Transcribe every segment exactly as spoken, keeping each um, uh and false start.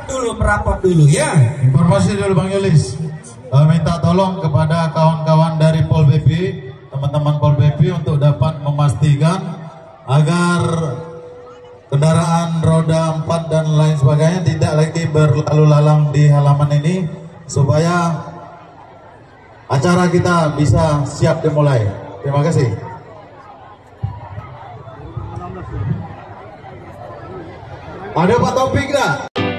dulu, merapat dulu ya. Informasi dulu Bang Yulis. Uh, minta tolong kepada kawan-kawan dari Pol B P, teman-teman Pol B P untuk dapat memastikan agar kendaraan roda empat dan lain sebagainya tidak lagi berlalu lalang di halaman ini, supaya acara kita bisa siap dimulai. Terima kasih. Ada Pak Taufik nggak?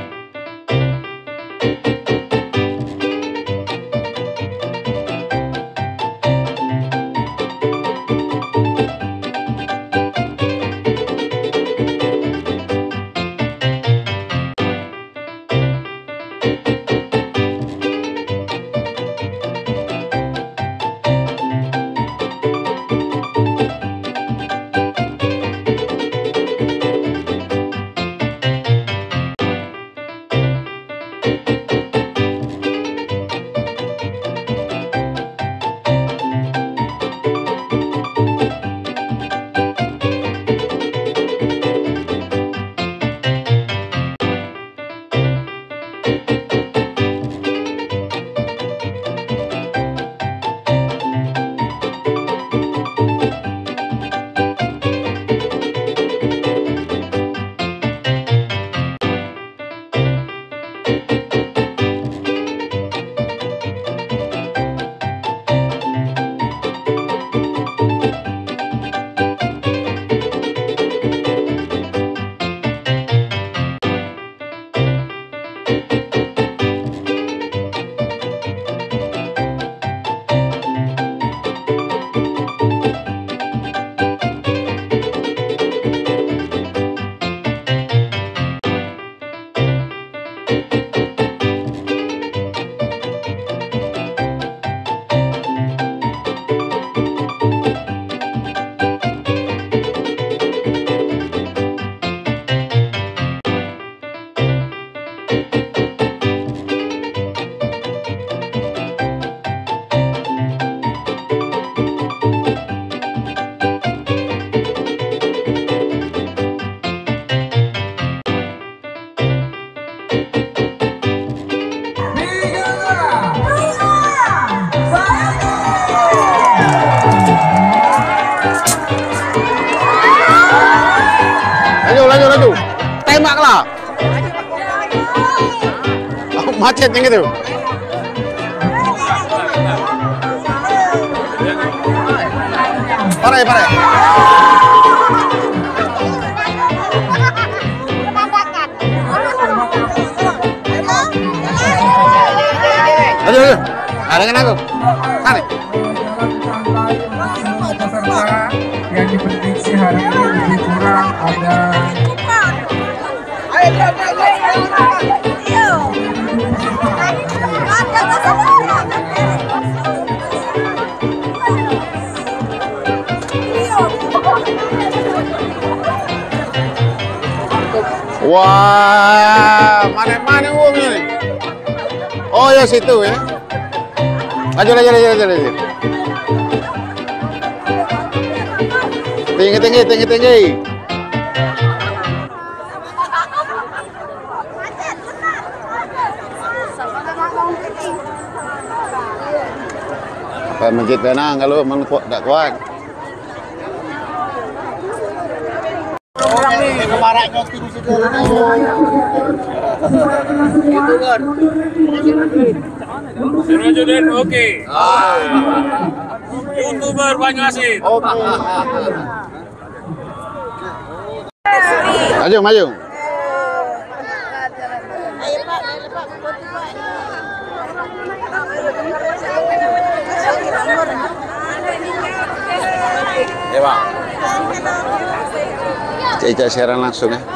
Laju, laju, tembaklah. Oh, macet yang gitu. Pare, pare. Laju, laju. Ada kan aku? Tarik. Yang diprediksi hari ini lebih kurang ada wah, mana-mana uangnya nih. Oh ya situ ya. Laju, laju, laju, laju, laju. Tinggi, tinggi, tinggi, tinggi. Pak masjid tenang kalau menkuat tak kuat. orang nih kemaraknya terus itu. Itu kan. Sirojudin oke. YouTuber Banyuasin. Oke. Maju, maju. Ayo Pak, ayo Pak, foto Pak. Ya Pak. Cica siaran langsung ya.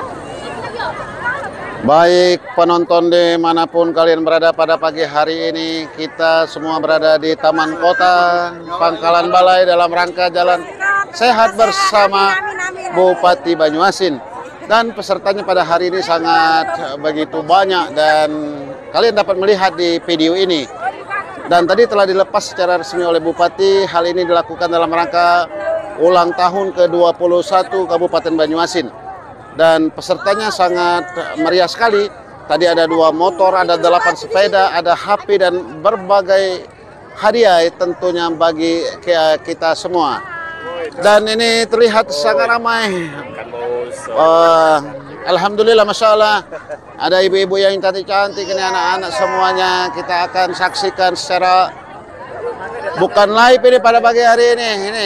Baik penonton dimanapun kalian berada pada pagi hari ini, kita semua berada di Taman Kota Pangkalan Balai dalam rangka Jalan Sehat bersama Bupati Banyuasin. Dan pesertanya pada hari ini sangat begitu banyak dan kalian dapat melihat di video ini. Dan tadi telah dilepas secara resmi oleh Bupati. Hal ini dilakukan dalam rangka ulang tahun ke dua puluh satu Kabupaten Banyuasin. Dan pesertanya sangat meriah sekali Tadi ada dua motor, ada delapan sepeda, ada H P dan berbagai hadiah tentunya bagi kita semua. Dan ini terlihat sangat ramai. Uh, Alhamdulillah, Masya Allah. Ada ibu-ibu yang cantik-cantik, ini anak-anak semuanya. Kita akan saksikan secara bukan live ini pada pagi hari ini. Ini.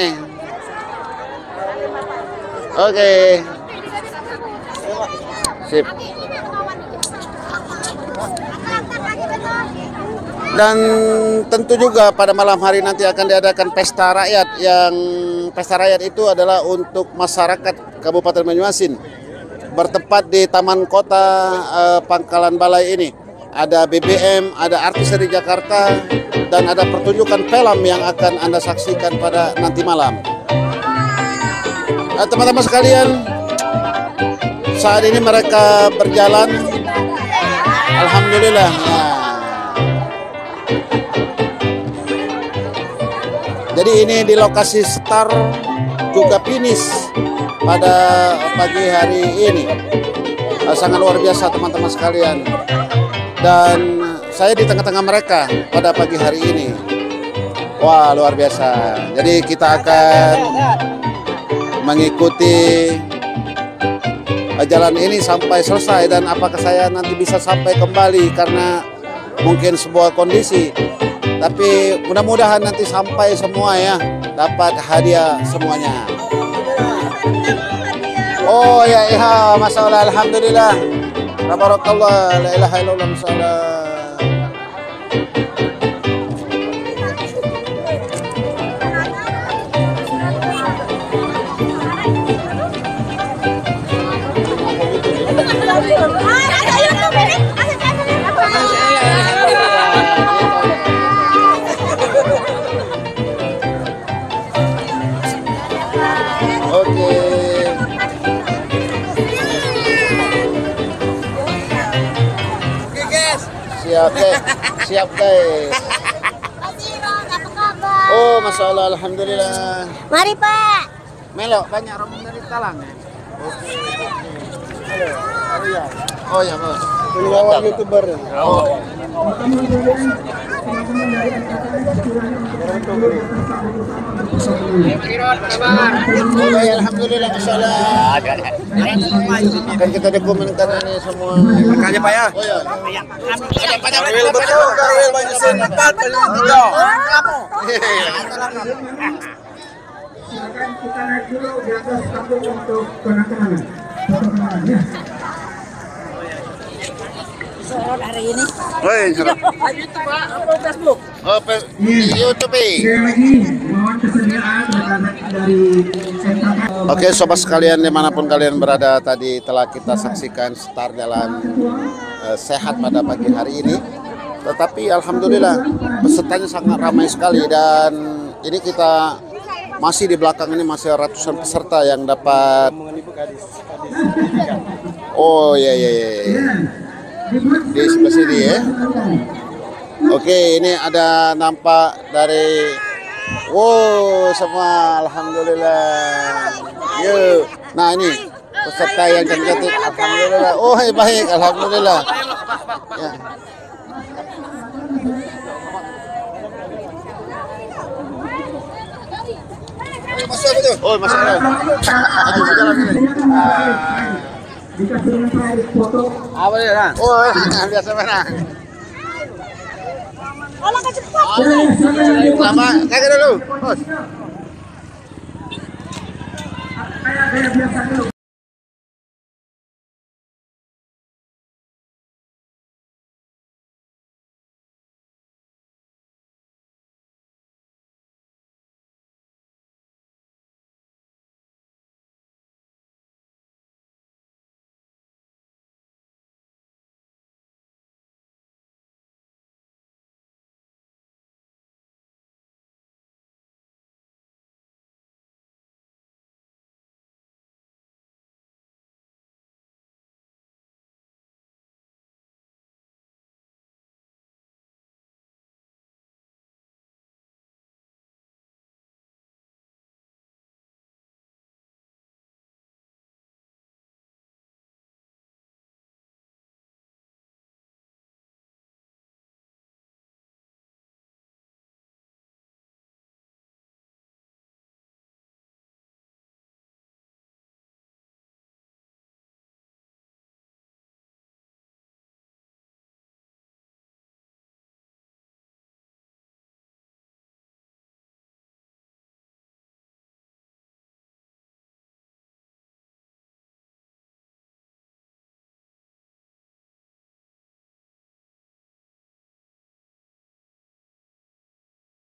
Oke. Okay. Sip. Dan tentu juga pada malam hari nanti akan diadakan pesta rakyat, yang pesta rakyat itu adalah untuk masyarakat Kabupaten Banyuasin. Bertempat di Taman Kota eh, Pangkalan Balai ini. Ada B B M, ada artis dari Jakarta, dan ada pertunjukan film yang akan Anda saksikan pada nanti malam. Eh, teman-teman sekalian, saat ini mereka berjalan. Alhamdulillah. Nah, jadi ini di lokasi start juga finish pada pagi hari ini. Sangat luar biasa teman-teman sekalian. Dan saya di tengah-tengah mereka pada pagi hari ini. Wah, luar biasa. Jadi kita akan mengikuti jalan ini sampai selesai, dan apakah saya nanti bisa sampai kembali karena mungkin sebuah kondisi. Tapi mudah-mudahan nanti sampai semua ya, dapat hadiah semuanya. Oh ya, ya, Masya Allah, Alhamdulillah. Tabarakallah, la ilaha illallah, Masya Allah. Siap guys, siap guys. Oh, Masya Allah, Alhamdulillah. Mari Pak. Melo, banyak rombongan dari Talang ya? Oke. Halo. Oh ya, Bos. Pengawas YouTuber. Oh. Oh, ya, Alhamdulillah, Masya Allah. Kan kita dokumenkan ini semua. Makanya Pak ya. Oh ya. Karil betul, Karil Banyuasin empat, Banyuasin tiga. Silakan kita naik dulu di atas panggung untuk penekanan. Penekanan. Sorot hari ini. Woi, serap. YouTube Pak, upload Facebook. Oh, pe- YouTube. Sekali lagi, mohon kesediaan rekan-rekan dari Sentra. Oke, sobat sekalian dimanapun kalian berada, tadi telah kita saksikan start jalan eh, sehat pada pagi hari ini. Tetapi alhamdulillah pesertanya sangat ramai sekali, dan ini kita masih di belakang ini masih ratusan peserta yang dapat. Oh ya ya ya. Di sebelah sini ya. Oke, ini ada nampak dari wow semua, alhamdulillah. Yuk. Nah, ini peserta yang cantik, alhamdulillah. Oh, baik, alhamdulillah. Ya. Oh, masuk ya. Ayo jalan ini. Apa ya? Oh, biasa mana? Olah ke cepat. Lama, kagak dulu. Bos. Kayak biasa dulu.